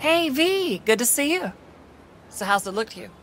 Hey, V, good to see you. So how's it look to you?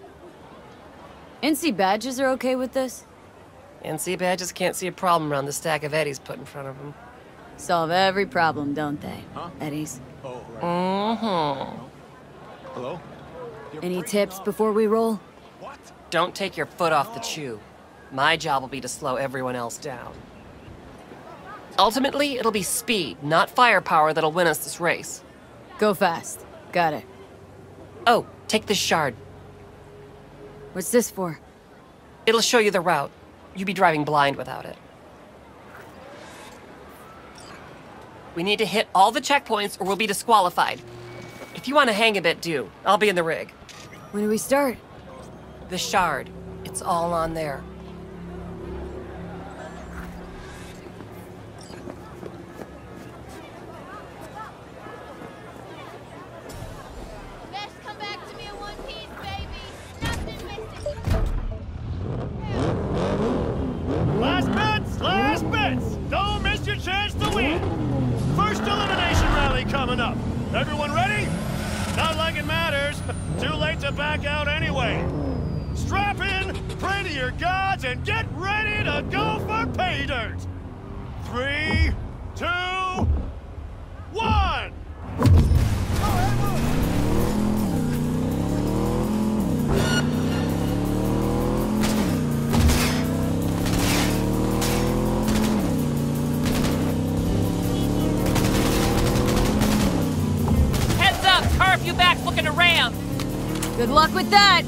NC badges are okay with this? NC badges can't see a problem around the stack of eddies put in front of them. Solve every problem, don't they? Eddies. Oh, right. Mm-hmm. Hello? Any tips before we roll? What? Don't take your foot off the chew. My job will be to slow everyone else down. Ultimately, it'll be speed, not firepower, that'll win us this race. Go fast. Got it. Oh, take this shard. What's this for? It'll show you the route. You'd be driving blind without it. We need to hit all the checkpoints or we'll be disqualified. If you want to hang a bit, do. I'll be in the rig. When do we start? The shard. It's all on there. Best come back to me in one piece, baby. Nothing missing. Last bits! Don't miss your chance to win! First elimination rally coming up. Everyone ready? Not like it matters. Too late to back out anyway. Strap in, pray to your gods, and get ready to go for pay dirt! 3, 2, 1! Heads up! Car a few back looking to ram! Good luck with that!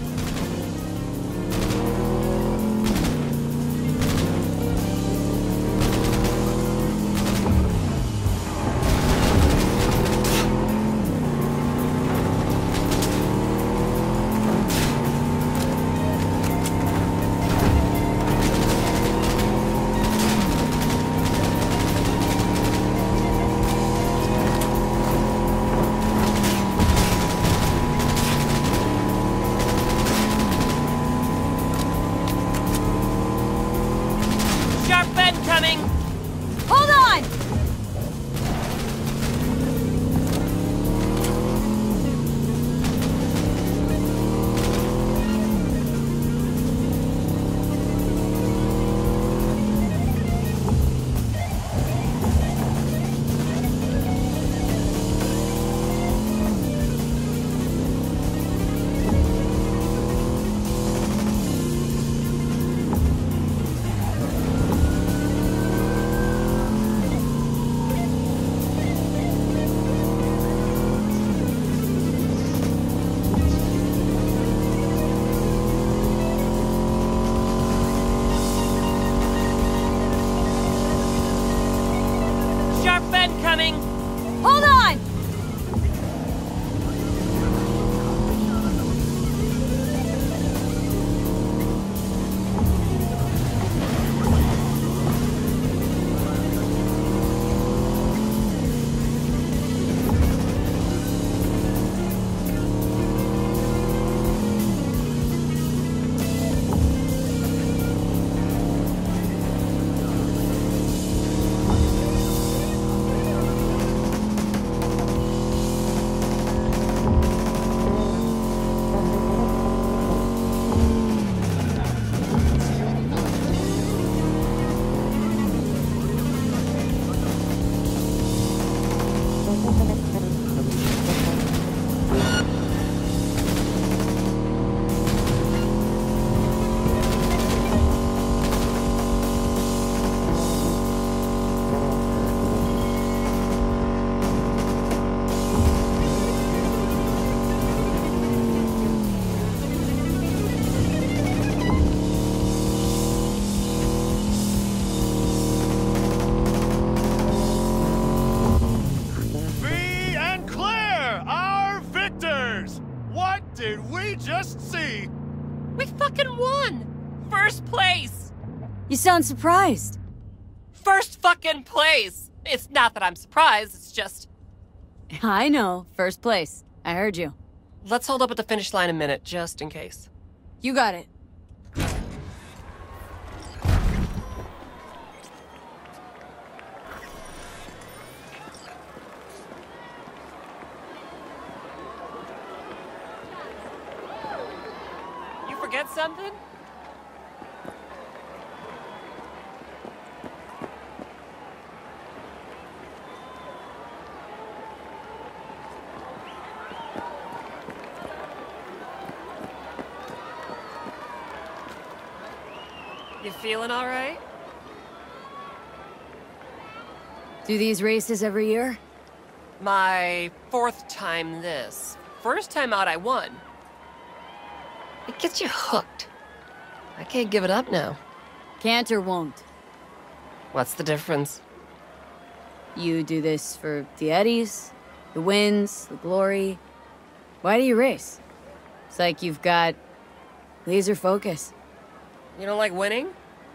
Sharp bend coming! Hold on! Sharp bend coming! Hold on! Free and clear! Our victors! What did we just see? We fucking won! First place! You sound surprised. First fucking place! It's not that I'm surprised, it's just... I know. First place. I heard you. Let's hold up at the finish line a minute, just in case. You got it. Forget something? You feeling all right? Do these races every year? My 4th time this. First time out, I won. It gets you hooked. I can't give it up now. Can't or won't? What's the difference? You do this for the eddies, the wins, the glory. Why do you race? It's like you've got laser focus. You don't like winning?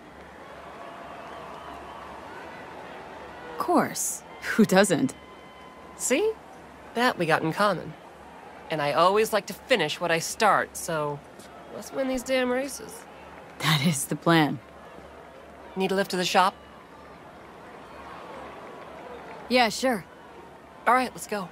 Of course. Who doesn't? See? That we got in common. And I always like to finish what I start, so let's win these damn races. That is the plan. Need a lift to the shop? Yeah, sure. All right, let's go.